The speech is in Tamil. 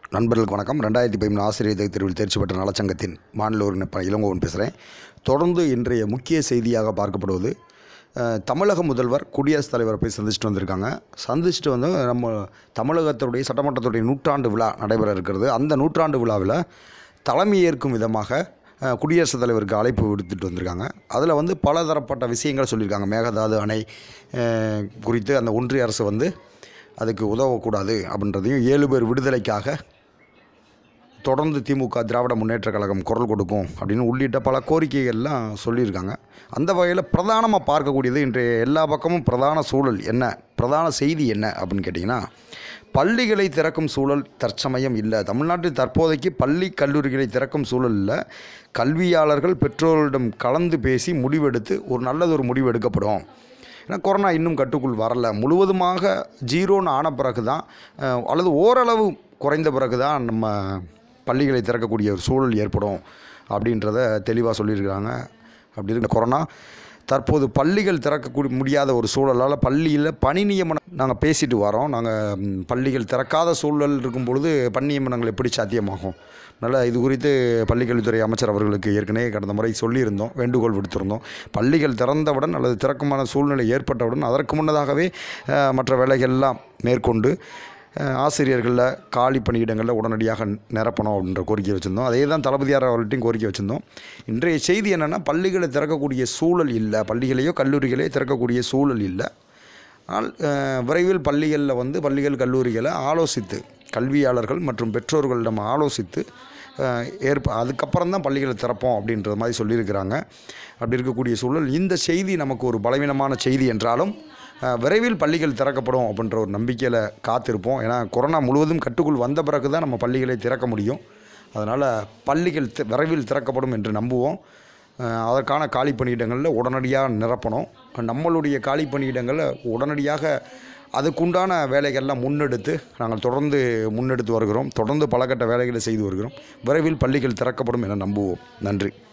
நண்பர்களுக்கு வணக்கம். 2013 ஆசிரியர் தேர்வில் தேர்ச்சி பெற்ற நலச்சங்கத்தின் மாநில உறுப்பினர் இளங்கோவன் பேசுகிறேன். தொடர்ந்து இன்றைய முக்கிய செய்தியாக பார்க்கப்படுவது, தமிழக முதல்வர் குடியரசுத் தலைவரை போய் சந்திச்சுட்டு வந்திருக்காங்க. சந்திச்சுட்டு வந்து நம்ம தமிழகத்துடைய சட்டமன்றத்துடைய நூற்றாண்டு விழா நடைபெற இருக்கிறது. அந்த நூற்றாண்டு விழாவில் தலைமை ஏற்கும் விதமாக குடியரசுத் தலைவருக்கு அழைப்பு விடுத்துட்டு வந்திருக்காங்க. அதில் வந்து பலதரப்பட்ட விஷயங்கள் சொல்லியிருக்காங்க. மேகதாது அணை குறித்து அந்த ஒன்றிய அரசு வந்து அதுக்கு உதவக்கூடாது அப்படின்றதையும், 7 பேர் விடுதலைக்காக தொடர்ந்து திமுக திராவிட முன்னேற்ற கழகம் குரல் கொடுக்கும் அப்படின்னு உள்ளிட்ட பல கோரிக்கைகள்லாம் சொல்லியிருக்காங்க. அந்த வகையில் பிரதானமாக பார்க்கக்கூடியது, இன்றைய எல்லா பக்கமும் பிரதான சூழல் என்ன, பிரதான செய்தி என்ன அப்படின்னு கேட்டிங்கன்னா, பள்ளிகளை திறக்கும் சூழல் தற்சமயம் இல்லை. தமிழ்நாட்டில் தற்போதைக்கு பள்ளி கல்லூரிகளை திறக்கும் சூழலில் கல்வியாளர்கள் பெற்றோர்களிடம் கலந்து பேசி முடிவெடுத்து ஒரு நல்லதொரு முடிவு எடுக்கப்படும். ஏன்னா கொரோனா இன்னும் கட்டுக்குள் வரலை. முழுவதுமாக ஜீரோன்னு ஆன பிறகு தான், அல்லது ஓரளவு குறைந்த பிறகு தான் நம்ம பள்ளிகளை திறக்கக்கூடிய ஒரு சூழல் ஏற்படும் அப்படின்றத தெளிவாக சொல்லியிருக்காங்க. அப்படி இருக்கிற கொரோனா தற்போது பள்ளிகள் திறக்கக்கூடிய முடியாத ஒரு சூழலால் பள்ளியில் பணி நியமனம் நாங்கள் பேசிட்டு வரோம். நாங்கள் பள்ளிகள் திறக்காத சூழல் இருக்கும் பொழுது பணி நியமனங்கள் எப்படி சாத்தியமாகும்? அதனால் இது குறித்து பள்ளிக்கல்வித்துறை அமைச்சர் அவர்களுக்கு ஏற்கனவே கடந்த முறை சொல்லியிருந்தோம், வேண்டுகோள் விடுத்திருந்தோம். பள்ளிகள் திறந்தவுடன் அல்லது திறக்குமான சூழ்நிலை ஏற்பட்டவுடன் அதற்கு முன்னதாகவே மற்ற வேலைகள்லாம் மேற்கொண்டு ஆசிரியர்களில் காலி பணியிடங்களில் உடனடியாக நிரப்பணும் அப்படின்ற கோரிக்கை வச்சுருந்தோம். அதே தான் தளபதியார் அவர்கள்ட்டையும் கோரிக்கை வச்சுருந்தோம். இன்றைய செய்தி என்னென்னா, பள்ளிகளை திறக்கக்கூடிய சூழல் இல்லை, பள்ளிகளையோ கல்லூரிகளையோ திறக்கக்கூடிய சூழல் இல்லை. ஆனால் விரைவில் பள்ளிகளில் வந்து பள்ளிகள் கல்லூரிகளை ஆலோசித்து, கல்வியாளர்கள் மற்றும் பெற்றோர்களிடம் ஆலோசித்து அதுக்கப்புறம் தான் பள்ளிகளை திறப்போம் அப்படின்ற மாதிரி சொல்லியிருக்கிறாங்க. அப்படி இருக்கக்கூடிய சூழல், இந்த செய்தி நமக்கு ஒரு பலவீனமான செய்தி என்றாலும் விரைவில் பள்ளிகள் திறக்கப்படும் அப்படின்ற ஒரு நம்பிக்கையில் காத்திருப்போம். ஏன்னா கொரோனா முழுவதும் கட்டுக்குள் வந்த பிறகு தான் நம்ம பள்ளிகளை திறக்க முடியும். அதனால் பள்ளிகள் விரைவில் திறக்கப்படும் என்று நம்புவோம். அதற்கான காலி பணியிடங்களில் உடனடியாக நிரப்பணும். நம்மளுடைய காலி பணியிடங்களை உடனடியாக அதுக்குண்டான வேலைகள்லாம் முன்னெடுத்து நாங்கள் தொடர்ந்து முன்னெடுத்து வருகிறோம். தொடர்ந்து பல கட்ட வேலைகளை செய்து வருகிறோம். விரைவில் பள்ளிகள் திறக்கப்படும் என நம்புவோம். நன்றி.